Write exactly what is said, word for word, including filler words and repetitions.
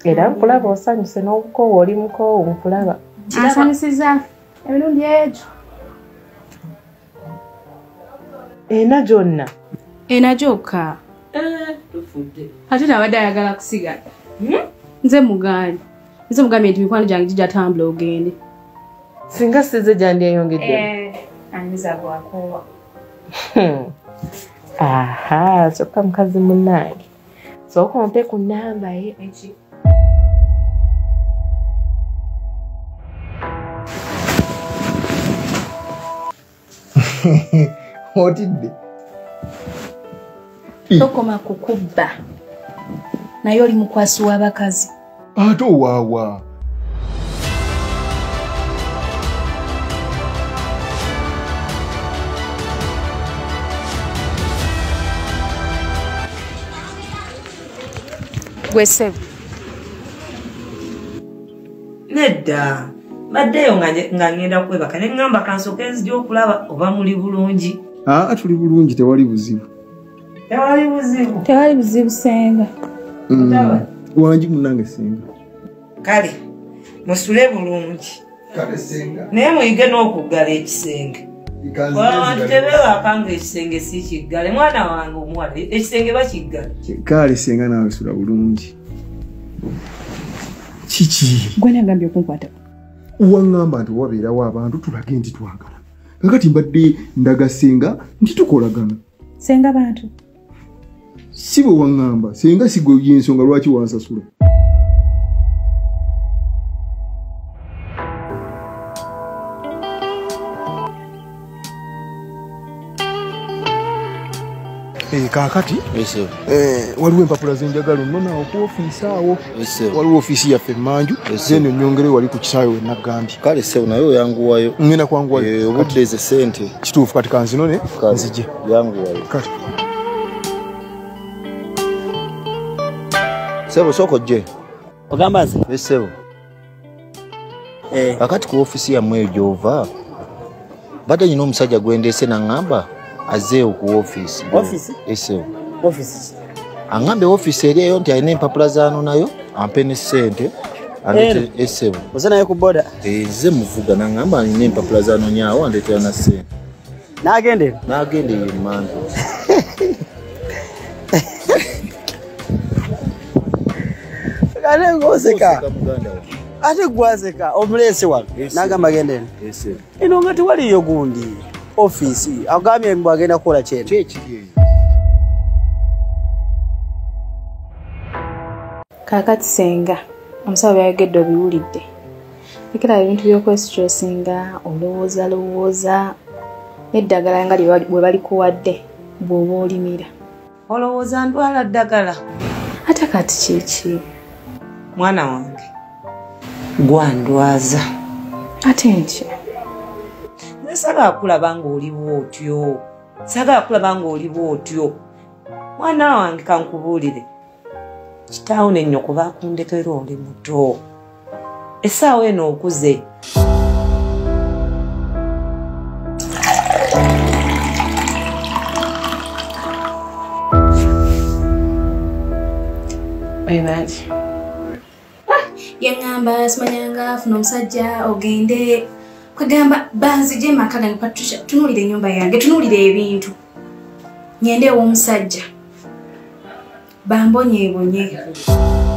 Era nkulaba osanyuse n'obukoowa oli mukoowu nkulaba. Asanyusiza emirundi egyo. Ena gyonna. Ena gyokka. Eh, tufudde. Ate nabadde ayagala kusigala. Nze mugaali. Nze mugambye nti mikwano gyange gijja tambula ogende. Singa size gyandiyeyongedde. Eh, anyiza bwakoowa. Aha, kyokka mukazi munnange. Sooka ompe ku nnamba ye. Eki. Otidde. Tokoma kukubba. Naye oli mukwasi w'abakazi. Ate waawa. Gwe ssebo. Nedda. Baddeyo nga ngenda kwebaka ne ngamba kansooke nzija okulaba oba muli bulungi. Ah, tuli bulungi tewali buzibu. Tewali buzibu. Tewali buzibu senga. Wangi munnange senga. Kale, musule bulungi. Kale senga. Naye muyige n'okuggala ekisenge. Abantu tebeewakanga ekisenge si kiggale. Mwana wange omuwala ekisenge bakiggala. Kale senga naawe sula bulungi. Kiki? Gwe nagambye okunkwata. Wangamba nti wabeerawo abantu tulage nti twagala. Kakati mbadde ndaga senga nti tukolagana. Senga bantu. Si bwe wangamba senga si gwe y'ensonga lwaki wansasula. Eh, kakati Ese. eh waliwo empapula z'enjagalo nno naawo ku ofiisi awo. Ese. Waliwo ofiisi yaffe Mmanju. Zeno nyongere wali ku kisaawe we Nagambye. Kale sebu nayo yanguwayo. Ngenda kwanguwayo. Eh, obudde eze sente. Kituufu kati kanzinone nzije. Yanguwayo. Kati. Sebo soko je. Ogamba nze? Ese. Eh. Akati ku ofisi ya mwe jova. Bada nyino omusajja gwendese na ngamba azeo ku office. Office? Ese. Office. Angambe office eri eyo nti ayina empapula zaano nayo ampe ne ssente andete ese. Ozana yo ku boda. Eh ze muvuga na ngamba ayina empapula zaano nyaawo andete na ssente. Nagende. Nagende ye mmanju. Kale ngoseka. Ate gwazeka omulese wano. Nagamba gende. Ese. Ino ngati wali yo gundi. Office agambye mbu agenda kukola kyene. Kyeki. Kakati senga. Omusawo byayogedde obiwulidde. Ekira ebintu by'okwesitressinga olowooza lowooza eddagala nga bwe balikuwadde bw'oba olimira. Olowooza ndwala ddagala. Ate kati kiki? Mwana wange. Gwandwaza. Ate nki? Sagala kulaba ng'oliwo otyo. Sagala kulaba ng'oliwo otyo. Mwana wange kankubuulire. Kitaawo ne nnyoko baakundekera oli muto. Essaawa eno okuze. Oinaaki? Yangamba simanyanga afuna omusajja ogende kwegamba banzije maka gange Patricia tunuulire ennyumba yange tunuulire ebintu ngende ew'omusajja bambonyeebonye.